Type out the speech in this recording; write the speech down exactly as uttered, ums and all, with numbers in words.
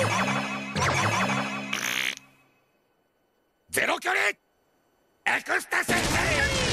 ゼロ距離エクスタシー！